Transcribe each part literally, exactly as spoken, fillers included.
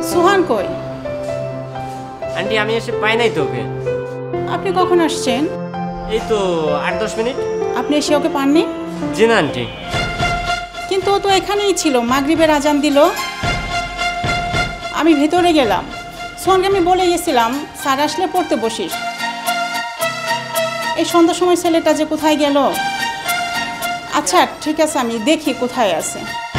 সোহান কই? আন্টি আমি এসে পাই নাই তো ওকে। আপনি কখন আসছেন? এই তো আট দশ মিনিট। আপনি এসে ওকে পাননি? জি না আন্টি। কিন্তু ও তো এখানেই ছিল, মাগরিবের আজান দিল, আমি ভেতরে গেলাম। সোহানকে আমি বলে গেছিলাম স্যার আসলে পড়তে বসিস। এই সন্ধ্যার সময় ছেলেটা যে কোথায় গেল। আচ্ছা ঠিক আছে, আমি দেখি কোথায় আছে।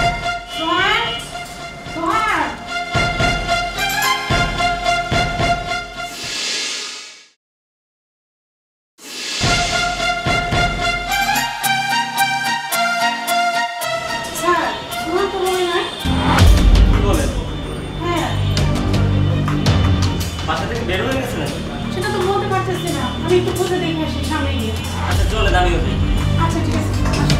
সেটা তো বলতে পারতেছি না, আমি একটু খুঁজে দেখে আসি সামনে গিয়ে। আচ্ছা চলে দাঁড়িয়ে যাই। আচ্ছা ঠিক আছে।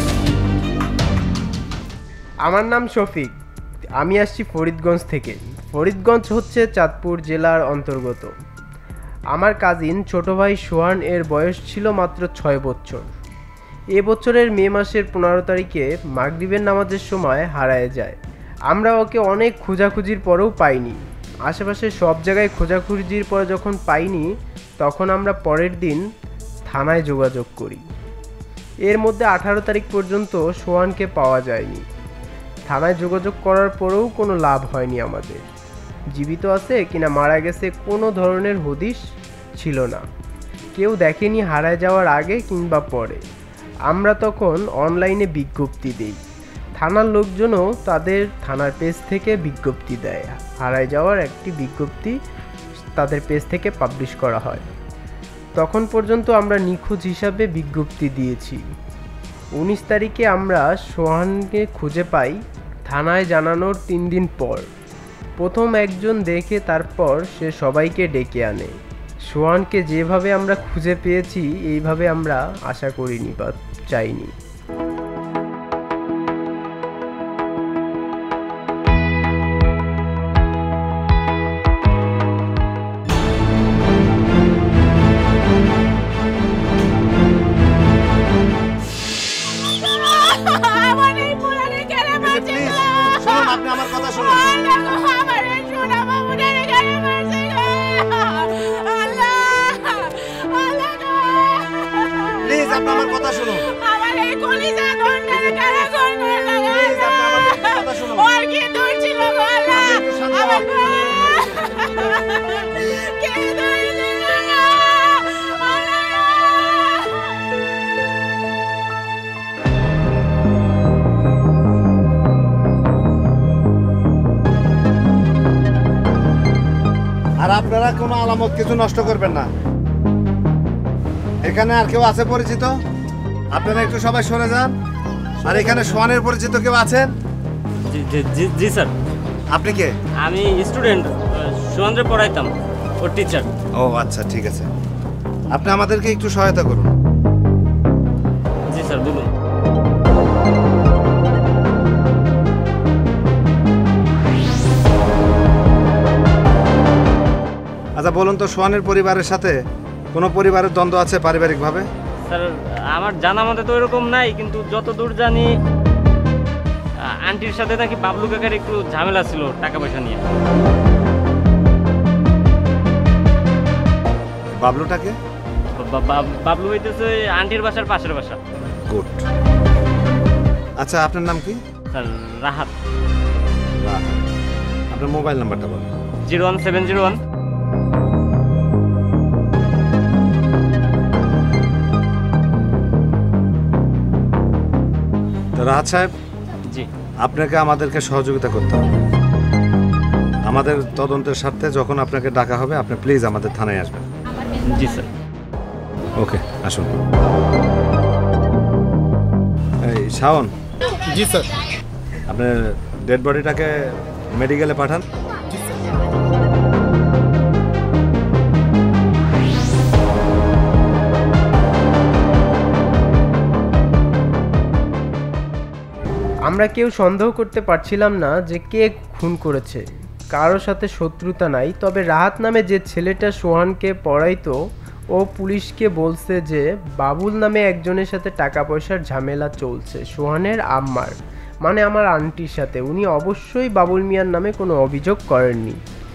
আমার নাম শফিক, আমি আসছি ফরিদগঞ্জ থেকে। ফরিদগঞ্জ হচ্ছে চাঁদপুর জেলার অন্তর্গত। আমার কাজিন ছোট ভাই সোহান এর বয়স ছিল মাত্র ছয় বছর। এ বছরের মে মাসের পনেরো তারিখে মাগরিবের নামাজের সময় হারায় যায়। আমরা ওকে অনেক খোঁজাখুঁজির পরেও পাইনি। আশেপাশে সব জায়গায় খোঁজাখুঁজির পরে যখন পাইনি, তখন আমরা পরের দিন থানায় যোগাযোগ করি। এর মধ্যে আঠারো তারিখ পর্যন্ত সোহানকে পাওয়া যায়নি। থানায় যোগাযোগ করার পরেও কোনো লাভ হয়নি আমাদের। জীবিত আছে কিনা মারা গেছে কোনো ধরনের হদিশ ছিল না। কেউ দেখেনি হারায় যাওয়ার আগে কিংবা পরে। আমরা তখন অনলাইনে বিজ্ঞপ্তি দিই। থানার লোকজনও তাদের থানার পেজ থেকে বিজ্ঞপ্তি দেয়। হারায় যাওয়ার একটি বিজ্ঞপ্তি তাদের পেজ থেকে পাবলিশ করা হয়। তখন পর্যন্ত আমরা নিখোঁজ হিসাবে বিজ্ঞপ্তি দিয়েছি। উনিশ তারিখে আমরা সোহানকে খুঁজে পাই থানায় জানানোর তিন দিন পর। প্রথম একজন দেখে তারপর সে সবাইকে ডেকে আনে। সোহানকে যেভাবে আমরা খুঁজে পেয়েছি এইভাবে আমরা আশা করিনি বা চাইনি। আর আপনারা কোনো আলামত কিছু নষ্ট করবেন না। এখানে আর কেউ আছে পরিচিত? আপনারা একটু সবাই সরে যান। আর এখানে সোহানের পরিচিত কেউ আছেন? জি জি জি স্যার। আপনি কে? আমি স্টুডেন্ট, সোহানরে পড়াইতাম, ওর টিচার। ও আচ্ছা ঠিক আছে, আপনি আমাদেরকে একটু সহায়তা করুন। জি স্যার বলুন। আচ্ছা বলুন তো, সোহানের পরিবারের সাথে কোনো পরিবারের দ্বন্দ্ব আছে পারিবারিকভাবে? স্যার আমার জানা মতে তো এরকম নাই, কিন্তু যত দূর জানি আন্টির সাথে নাকি বাবলু কাকার একটু ঝামেলা ছিল টাকা পয়সা নিয়ে। বাবলুটাকে? বাবলু হইতেছে আন্টির বাসার পাশের বাসা। গুড। আচ্ছা আপনার নাম কি? স্যার রাহাত। আপনার মোবাইল নাম্বারটা বলুন। Zero one seven zero one Rahat সাহেব, জি আপনাকে আমাদেরকে সহযোগিতা করতে হবে। আমাদের তদন্তের স্বার্থে যখন আপনাকে ডাকা হবে আপনি প্লিজ আমাদের থানায় আসবেন। জি স্যার। ওকে আসুন। এই শাওন। জি স্যার। আপনার ডেড বডিটাকে মেডিকেলে পাঠান। জি স্যার। আমরা কেউ সন্দেহ করতে পারছিলাম না যে কে খুন করেছে। কারোর সাথে শত্রুতা নাই, তবে রাহাত নামে যে ছেলেটা সোহানকে পড়াইতো ও পুলিশকে বলছে যে বাবুল নামে একজনের সাথে টাকা পয়সার ঝামেলা চলছে সোহানের আম্মার, মানে আমার আন্টির সাথে। উনি অবশ্যই বাবুল মিয়ার নামে কোনো অভিযোগ করেননি।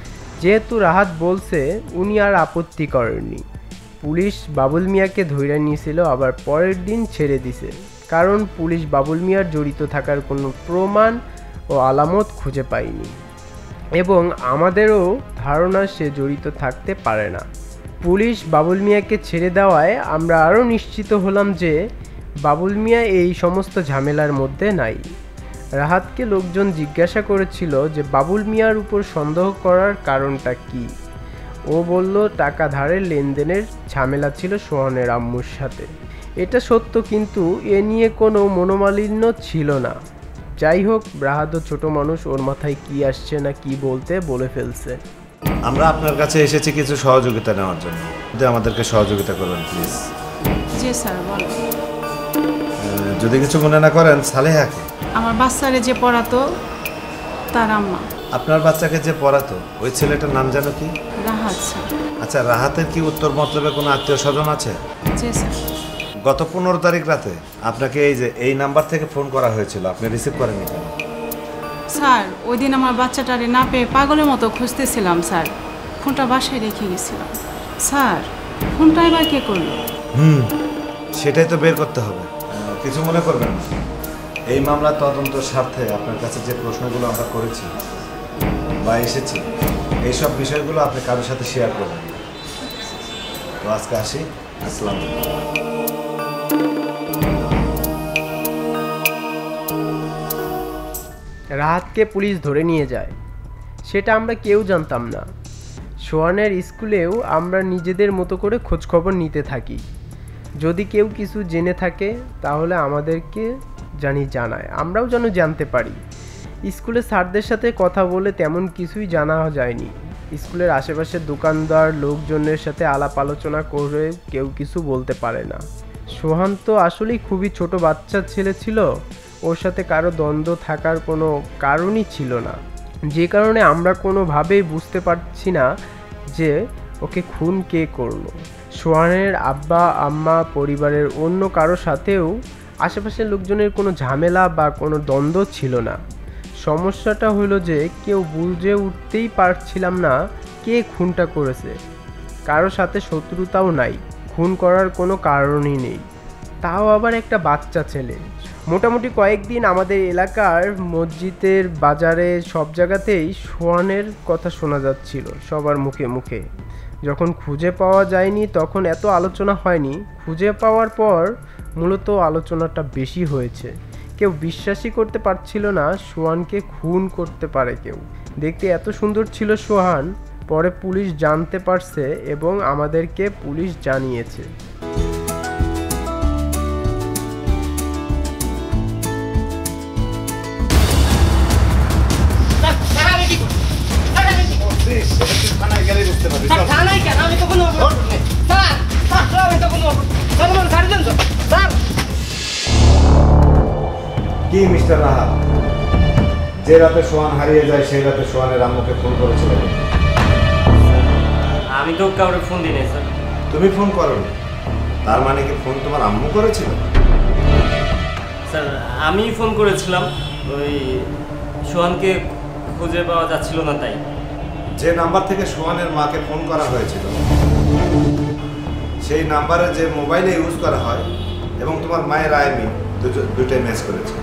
যেহেতু রাহাত বলছে উনি আর আপত্তি করেননি। পুলিশ বাবুল মিয়াকে ধইরা নিয়েছিল, আবার পরের দিন ছেড়ে দিছে, কারণ পুলিশ বাবুল মিয়ার জড়িত থাকার কোনো প্রমাণ ও আলামত খুঁজে পায়নি এবং আমাদেরও ধারণা সে জড়িত থাকতে পারে না। পুলিশ বাবুল মিয়াকে ছেড়ে দেওয়ায় আমরা আরও নিশ্চিত হলাম যে বাবুল মিয়া এই সমস্ত ঝামেলার মধ্যে নাই। রাহাতকে লোকজন জিজ্ঞাসা করেছিল যে বাবুল মিয়ার উপর সন্দেহ করার কারণটা কি। ও বলল টাকা ধারের লেনদেনের ঝামেলা ছিল সোহানের আম্মুর সাথে। এটা সত্য, কিন্তু এ নিয়ে কোনো মনোমালিন্য ছিল না। যাই হোক, রাহাতও ছোট মানুষ, ওর মাথায় কি আসছে না কি বলতে বলে ফেলছে। আমরা আপনার কাছে এসেছি কিছু সহযোগিতা নেওয়ার জন্য, যদি আমাদেরকে সহযোগিতা করবেন প্লিজ। জি স্যার, বলো। যদি কিছু মনে না করেন, সালেহাকে আমার বাচ্চারে যে পড়াতো তার আম্মা। আপনার বাচ্চাকে যে পড়াতো ওই ছেলেটার নাম জানো কি? রাহাত স্যার। আচ্ছা, রাহাতের কি উত্তর মতলবে কোনো আত্মীয় স্বজন আছে? জি স্যার। গত পনেরো তারিখ রাতে আপনাকে এই যে এই নাম্বার থেকে ফোন করা হয়েছিল, আপনি রিসিভ করেননি কেন? স্যার, ওই দিন আমার বাচ্চাটারে না পেয়ে পাগলের মতো খুঁজতেছিলাম স্যার। ফোনটা বাসায় রেখে গেছিলাম। স্যার, ফোনটা এবার কে করলো? হুম, সেটাই তো বের করতে হবে। কিছু মনে করবেন না, এই মামলার তদন্ত স্বার্থে আপনার কাছে যে প্রশ্নগুলো আমরা করেছি বা এসেছি, এইসব বিষয়গুলো আপনি কারোর সাথে শেয়ার করবেন। তো আজকে আসি, আসসালামু আলাইকুম। রাহাতকে পুলিশ ধরে নিয়ে যায়, সেটা আমরা কেউ জানতাম না। সোহানের স্কুলেও আমরা নিজেদের মতো করে খোঁজখবর নিতে থাকি। যদি কেউ কিছু জেনে থাকে তাহলে আমাদেরকে জানি জানায়, আমরাও যেন জানতে পারি। স্কুলের স্যারদের সাথে কথা বলে তেমন কিছুই জানা যায়নি। স্কুলের আশেপাশের দোকানদার লোকজনের সাথে আলাপ আলোচনা করে কেউ কিছু বলতে পারে না। সোহান তো আসলেই খুবই ছোট বাচ্চা ছেলে ছিল, ওর সাথে কারো দ্বন্দ্ব থাকার কোনো কারণই ছিল না, যে কারণে আমরা কোনোভাবেই বুঝতে পারছি না যে ওকে খুন কে করলো। সোহানের আব্বা আম্মা পরিবারের অন্য কারো সাথেও আশেপাশের লোকজনের কোনো ঝামেলা বা কোনো দ্বন্দ্ব ছিল না। সমস্যাটা হলো যে কেউ বুঝে উঠতেই পারছিলাম না কে খুনটা করেছে। কারো সাথে শত্রুতাও নাই, খুন করার কোনো কারণই নেই, তাও আবার একটা বাচ্চা ছেলে। মোটামুটি কয়েকদিন আমাদের এলাকার মসজিদের বাজারে সব জায়গাতেই সোহানের কথা শোনা যাচ্ছিল সবার মুখে মুখে। যখন খুঁজে পাওয়া যায়নি তখন এত আলোচনা হয়নি, খুঁজে পাওয়ার পর মূলত আলোচনাটা বেশি হয়েছে। কেউ বিশ্বাসই করতে পারছিল না সোহানকে খুন করতে পারে কেউ। দেখতে এত সুন্দর ছিল সোহান, পরে পুলিশ জানতে পারছে এবং আমাদেরকে পুলিশ জানিয়েছে। কি মিস্টার রাহাত, যে রাতে সোহান হারিয়ে যায় সেই রাতে সোহানের আম্মুকে ফোন করেছিলেন? আমি তো কাউকে ফোন দিই নাই স্যার। তুমি ফোন করোনি, তার মানে কি ফোন তোমার আম্মু করেছিল? স্যার, আমি ফোন করেছিলাম, ওই সোহানকে খুঁজে পাওয়া যাচ্ছিল না তাই। যে নাম্বার থেকে সোহানের মাকে ফোন করা হয়েছিল সেই নাম্বারে যে মোবাইলে ইউজ করা হয় এবং তোমার মায়ের আইমি দুটোই ম্যাচ করেছে।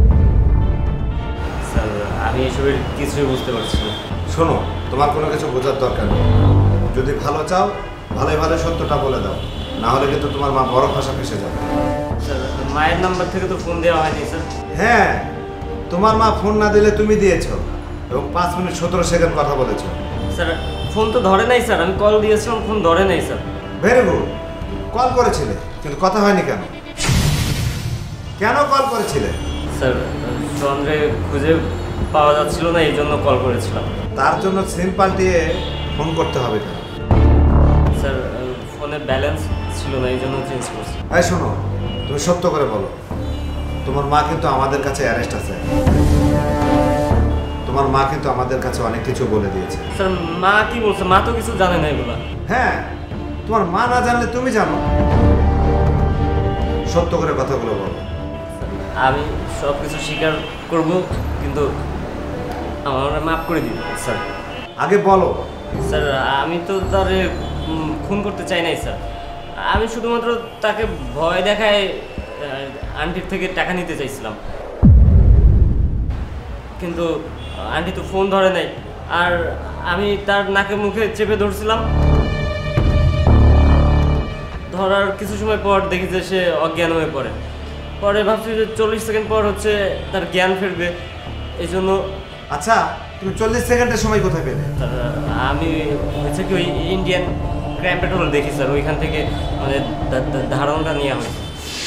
স্যার, আমি এসবের কিছুই বুঝতে পারছি না। শোনো, তোমার কোনো কিছু বোঝার দরকার নেই। যদি ভালো চাও ভালো ভালো সত্যটা বলে দাও, না হলে কিন্তু তোমার মা বড় ভাষা ফেসে যাবে। স্যার, মায়ের নাম্বার থেকে তো ফোন দেওয়া হয়নি স্যার। হ্যাঁ, তোমার মা ফোন না দিলে তুমি দিয়েছো এবং পাঁচ মিনিট সতেরো সেকেন্ড কথা বলেছো। স্যার, ফোন তো ধরে নাই স্যার, আমি কল দিয়েছিলাম, ফোন ধরে নাই স্যার। ভেরি গুড, কল করেছিলে কিন্তু কথা হয়নি কেন? কেন কল করেছিলে? স্যার, সোহানকে খুঁজে পাওয়া যাচ্ছিল না, এই জন্য কল করেছিলাম। তার জন্য সিম পাল্টিয়ে ফোন করতে হবে কেন? স্যার, ফোনে ব্যালেন্স ছিল না, এই জন্য চেঞ্জ করছি। এই শোনো, তুমি সত্য করে বলো, তোমার মা কিন্তু আমাদের কাছে অ্যারেস্ট আছে। তোমার মা কিন্তু আমাদের কাছে অনেক কিছু বলে দিয়েছে। স্যার, মা কি বলছে? মা তো কিছু জানে না এগুলা। হ্যাঁ, তোমার মা না জানলে তুমি জানো। সত্য করে কথাগুলো বলো। আমি সব কিছু স্বীকার করব, কিন্তু আমার মাফ করে দিন স্যার। আগে বলো স্যার আমি তো তারে খুন করতে চাই নাই স্যার, আমি শুধুমাত্র তাকে ভয় দেখায় আন্টির থেকে টাকা নিতে চাইছিলাম, কিন্তু আন্টি তো ফোন ধরে নাই, আর আমি তার নাকে মুখে চেপে ধরছিলাম। ধরার কিছু সময় পর দেখি যে সে অজ্ঞান হয়ে পড়ে। পরে ভাবছি যে চল্লিশ সেকেন্ড পর হচ্ছে তার জ্ঞান ফিরবে, এই জন্য। আচ্ছা, তুমি চল্লিশ সেকেন্ডের সময় কোথায় পেলে? আমি হচ্ছে কি ওই ইন্ডিয়ান ক্রাইম পেট্রোল দেখি স্যার, ওইখান থেকে মানে ধারণাটা নেওয়া হয়েছে।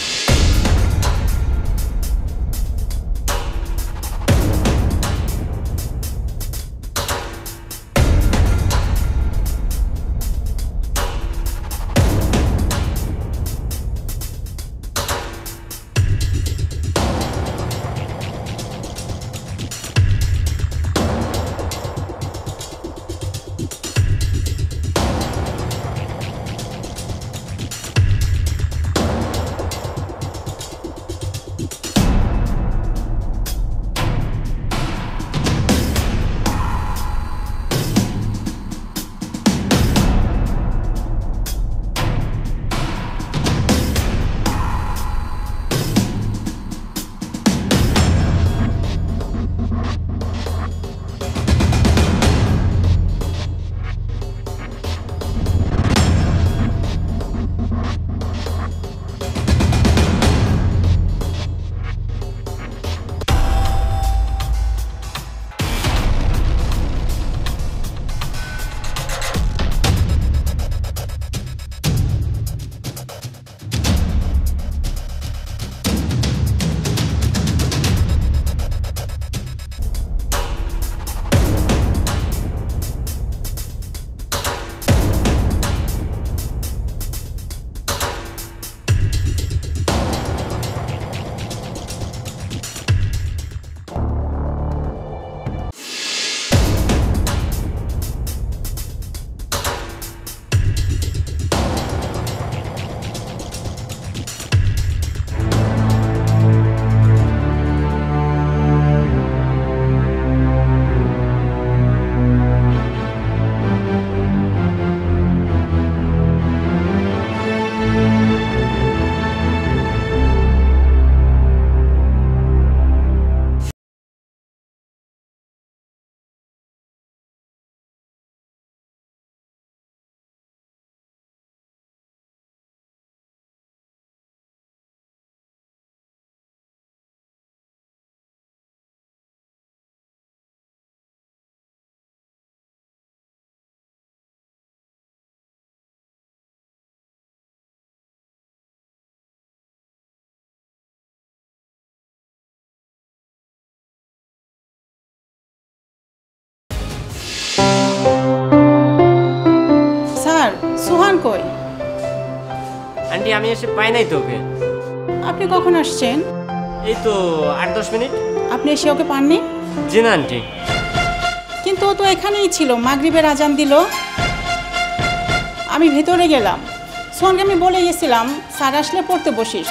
সোহান কই? আন্টি আমি এসে পাই নাই তো ওকে। আপনি কখন আসছেন? এই তো আট দশ মিনিট। আপনি এসে ওকে পাননি? জি না আন্টি। কিন্তু ও তো এখানেই ছিল, মাগরিবের আজান দিল, আমি ভেতরে গেলাম। সোহানকে আমি বলে গেছিলাম স্যার আসলে পড়তে বসিস।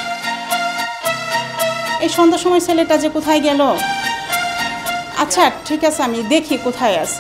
এই সন্ধ্যার সময় ছেলেটা যে কোথায় গেল। আচ্ছা ঠিক আছে, আমি দেখি কোথায় আছে।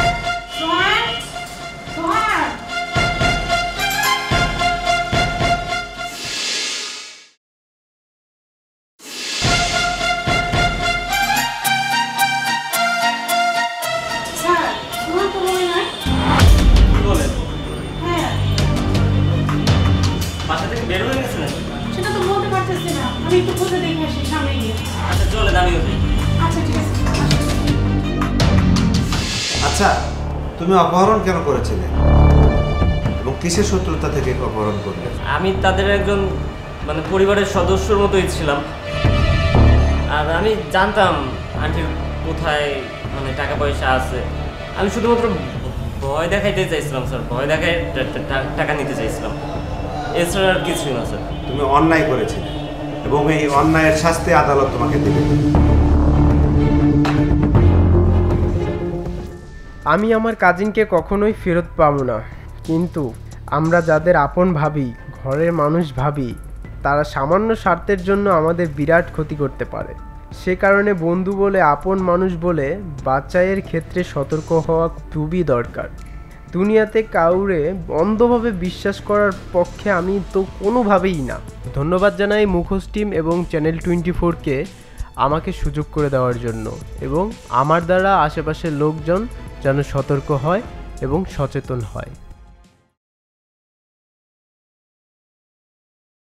আচ্ছা, তুমি অপহরণ কেন করেছিলে এবং কিসের শত্রুতা থেকে অপহরণ করলে? আমি তাদের একজন মানে পরিবারের সদস্যর মতোই ছিলাম, আর আমি জানতাম আন্টির কোথায় মানে টাকা পয়সা আছে। আমি শুধুমাত্র ভয় দেখাইতে চাইছিলাম স্যার, ভয় দেখায় টাকা নিতে চাইছিলাম, এছাড়া আর কিছুই না স্যার। তুমি অন্যায় করেছিলে এবং এই অন্যায়ের শাস্তি আদালত তোমাকে দেবে। আমি আমার কাজিনকে কখনোই ফেরত পাবো না, কিন্তু আমরা যাদের আপন ভাবি, ঘরের মানুষ ভাবি, তারা সামান্য স্বার্থের জন্য আমাদের বিরাট ক্ষতি করতে পারে। সে কারণে বন্ধু বলে, আপন মানুষ বলে বাচ্চায়ের ক্ষেত্রে সতর্ক হওয়া খুবই দরকার। দুনিয়াতে কাউরে অন্ধভাবে বিশ্বাস করার পক্ষে আমি তো কোনোভাবেই না। ধন্যবাদ জানাই মুখোশ টিম এবং চ্যানেল টোয়েন্টি ফোরকে আমাকে সুযোগ করে দেওয়ার জন্য, এবং আমার দ্বারা আশেপাশের লোকজন যেন সতর্ক হয় এবং সচেতন হয়।